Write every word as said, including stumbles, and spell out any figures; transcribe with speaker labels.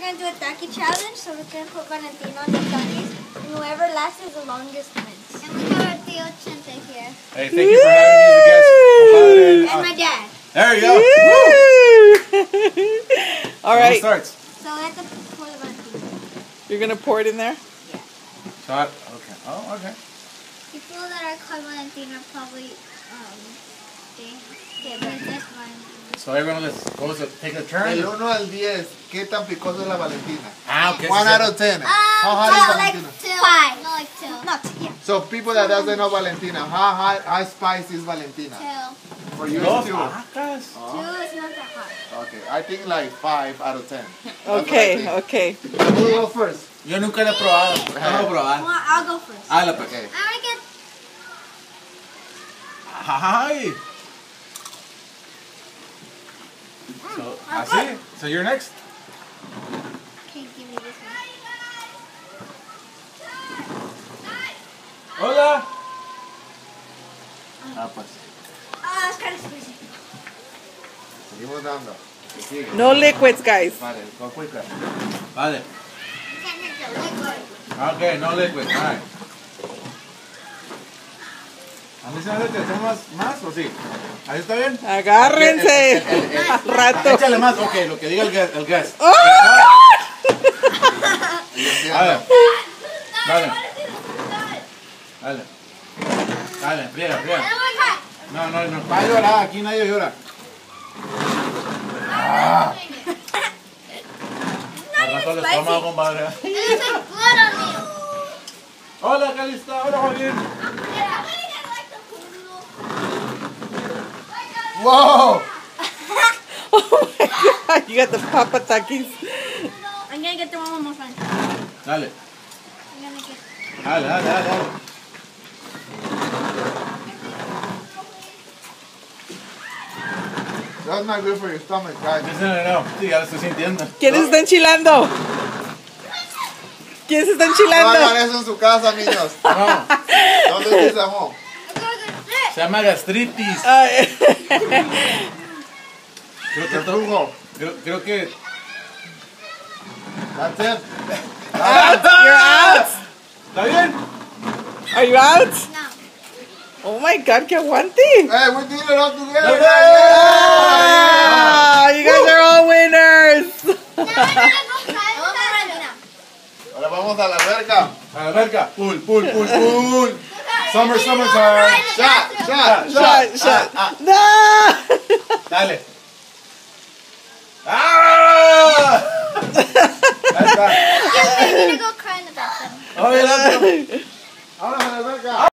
Speaker 1: gonna do a Taki challenge, so we're gonna put Valentino on the Takis, and whoever lasts is the longest wins. And we have our Tío Chente here.
Speaker 2: Hey, thank you for having me as a guest.
Speaker 1: And
Speaker 2: uh,
Speaker 1: my dad.
Speaker 2: There you go.
Speaker 3: All
Speaker 2: Who
Speaker 3: right.
Speaker 2: starts?
Speaker 1: So we have to pour the Valentino.
Speaker 3: You're gonna pour it in there?
Speaker 1: Yeah.
Speaker 2: Shot. Okay. Oh, okay.
Speaker 1: People that are called Valentino probably um they they but this one.
Speaker 2: So everyone let's go to take a turn.
Speaker 4: Del uno al diez, ¿qué tan picoso es la Valentina?
Speaker 2: Ah, okay.
Speaker 4: one
Speaker 2: so-
Speaker 4: out of ten.
Speaker 1: Um,
Speaker 4: How hot
Speaker 1: no,
Speaker 4: is
Speaker 1: like
Speaker 4: Valentina?
Speaker 1: two. Five. No, like two. Not two. Yeah.
Speaker 4: So people that doesn't know Valentina, how hot, how spicy is Valentina?
Speaker 1: Two.
Speaker 4: For you,
Speaker 2: Dos
Speaker 4: it's two.
Speaker 2: vacas.
Speaker 4: Oh,
Speaker 1: Two is not that hot.
Speaker 4: okay, I think like five out of ten. That's what I
Speaker 3: Okay,
Speaker 4: think.
Speaker 3: okay.
Speaker 4: Who will go first?
Speaker 2: Yo nunca la he probado. No lo he probado.
Speaker 1: Well, I'll go first.
Speaker 2: Ah, la pe-
Speaker 4: Okay.
Speaker 1: I wanna get.
Speaker 2: Ay. So, así. So you're next.
Speaker 1: Okay, give me this one.
Speaker 2: Hola. Ah, pues.
Speaker 1: Ah, it's kind of spicy.
Speaker 4: Seguimos dando. ¿Qué sigue?
Speaker 3: No liquids, guys.
Speaker 4: Vale, go quicker.
Speaker 2: Vale.
Speaker 1: You can't make the liquid.
Speaker 2: Okay, no liquid. All right. ¿A mí se me hace que echamos más, más o sí? ¿Ahí está bien?
Speaker 3: Agárrense.
Speaker 2: El- el- el- el-
Speaker 3: Al rato.
Speaker 2: Échale más. Ok, lo que diga el gas. El gas.
Speaker 3: ¡Oh!
Speaker 2: Dale. Dale. Dale. Dale, friega, friega. No, no, no. Va a llorar. Aquí nadie llora. Ah. Al rato el estómago, compadre. Hola, Calista. Hola, Joaquín.
Speaker 4: Whoa!
Speaker 3: Oh my god, you got the Papa Takis.
Speaker 1: I'm gonna get the one with more fun.
Speaker 2: Dale.
Speaker 1: I'm gonna get.
Speaker 2: Dale, dale, dale, dale.
Speaker 4: That's not good for your stomach, guys.
Speaker 2: No, no, no. Sí, ya lo estoy sintiendo.
Speaker 3: ¿Quiénes está enchilando? ¿Quién se está
Speaker 4: No hagan
Speaker 3: enchilando?
Speaker 4: eso en su casa, niños.
Speaker 2: No,
Speaker 4: ¿Dónde dice amor?
Speaker 2: se llama gastritis.
Speaker 3: Ay.
Speaker 2: Creo que
Speaker 4: The
Speaker 2: todo.
Speaker 4: frugo.
Speaker 2: Creo, creo que.
Speaker 4: That's it.
Speaker 3: Out. You're out.
Speaker 2: ¿Está bien?
Speaker 3: Are you out?
Speaker 1: No.
Speaker 3: Oh my god, que aguante.
Speaker 4: Hey, we did it all together.
Speaker 3: Ah, you guys are all winners.
Speaker 4: Ahora vamos a la alberca.
Speaker 2: A la verga. Pull, pull, pull, pull. Summer, summertime.
Speaker 4: Shot, shot,
Speaker 3: Shot,
Speaker 4: shot.
Speaker 3: shot.
Speaker 4: Ah,
Speaker 3: No.
Speaker 2: Dale. ¡Ah! Ahí está.
Speaker 1: I'm gonna go cry in the bathroom.
Speaker 2: Oye, dale.
Speaker 4: ah. Vámonos a la alberca.